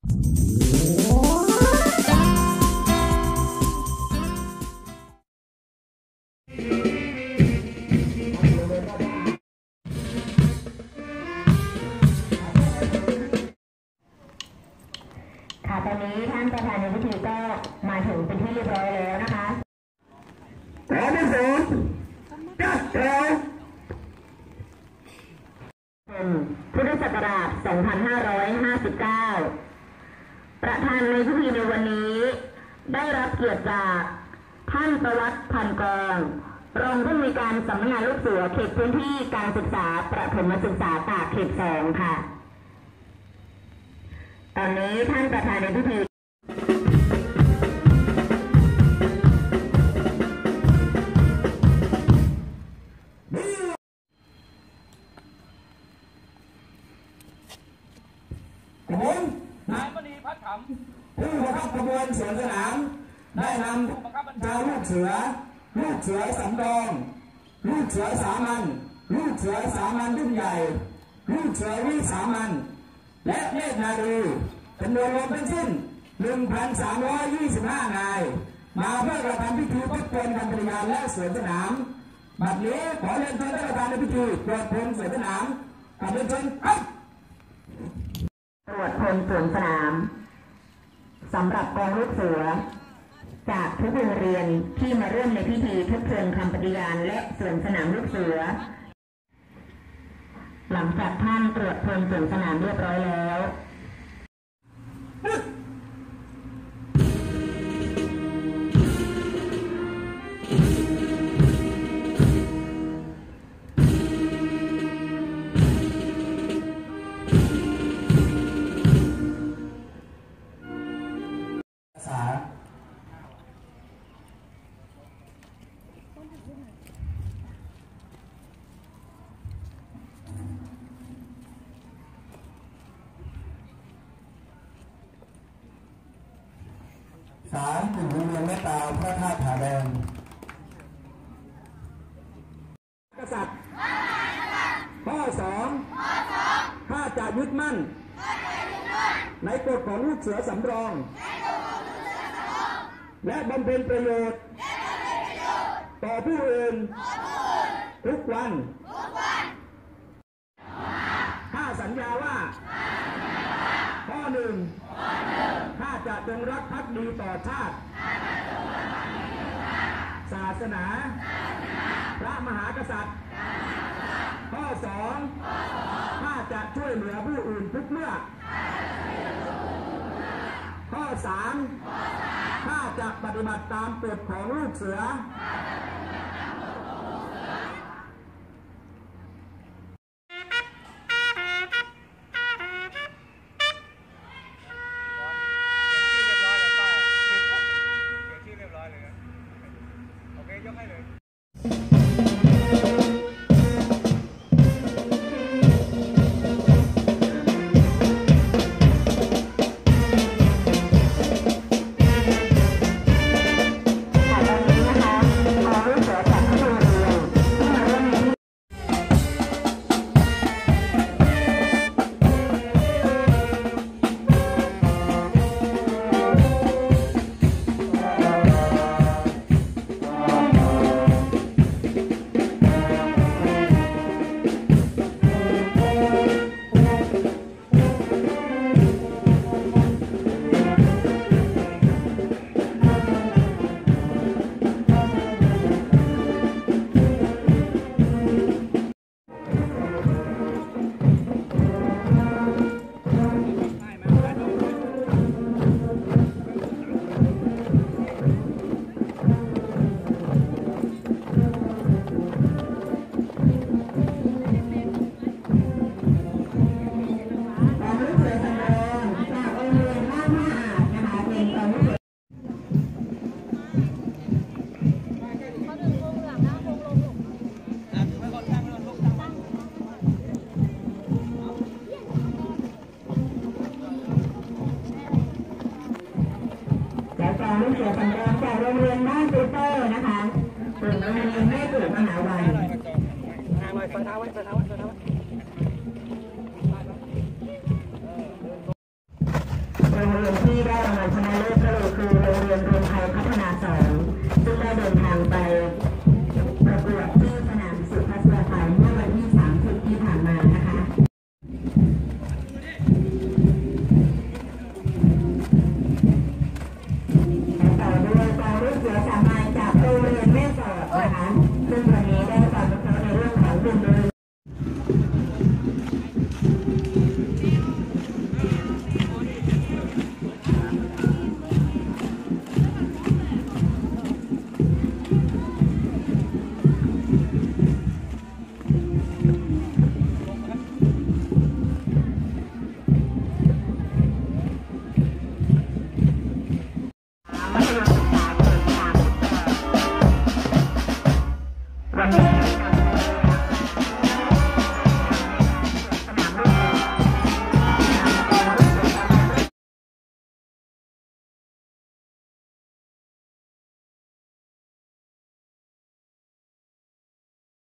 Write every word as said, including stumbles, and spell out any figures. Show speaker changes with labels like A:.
A: ตอนนี้ท่านประธานในพิธีก็มาถึงเป็นที่เรียบร้อยแล้วนะคะ
B: แถวที่ศูนย์จัดแถว
A: พุทธศักราช สองพันห้าร้อยห้าสิบเก้า ประธานในพิธีในวันนี้ได้รับเกียรติจากท่านประวัติพันกองรองผู้อำนวยการสำนักงานลูกเสือเขตพื้นที่การศึกษาประถมศึกษาตากเขตสองค่ะตอนนี้ท่านประธานในพิธี
B: ผมนายมณีพัฒน์ขำผู้บังคับขบวนสวนสนามได้นำชาวลูกเสือลูกเสือสำรองลูกเสือสามัญลูกเสือสามัญรุ่นใหญ่ลูกเสือวิสามัญและเนตรนารีจำนวนรวมทั้งสิ้น หนึ่งพันสามร้อยยี่สิบห้า นายมาเพื่อกระทำพิธีทบทวนการปฏิบัติและสวนสนามบัดนี้ขอเรียนเชิญท่านประธานในพิธีตรวจพลสวนสนามขอเรียนเชิญครับ
A: ตรวจพลสวนสนามสำหรับกองลูกเสือจากทุกโรงเรียนที่มาร่วมในพิธีทบทวนคำปฏิญาณและสวนสนามลูกเสือหลังจากท่านตรวจพลสวนสนามเรียบร้อยแล้ว
B: สารกลุ่มโรงเรียนแม่ตาพระธาตุผาแดงกษัตริย์ข้อสองข้าจะยึดมั่นในกฎของลูกเสือสำรองและบำเพ็ญประโยชน์ต่อผู้อื่นทุกวันข้าสัญญาว่าข้อหนึ่งข้าจะจงรักภักดีต่อชาติศาสนาพระมหากษัตริย์ข้อสองข้าจะช่วยเหลือผู้อื่นทุกเมื่อข้อสามข้าจะปฏิบัติตามกฎของลูกเสือลูกเสือสำรองจากโรงเรียนบ้านตูเตอร์นะคะส่วนโรงเรียนแม่ปู่มหาวันทางไว้เปิดทางไว้เปิดทางไว้เปิดทางไว้
A: โรงเรียนที่ได้รางวัลชนะเลิศก็เลยคือโรงเรียนรวมไทยพัฒนาสองซึ่งได้เดินท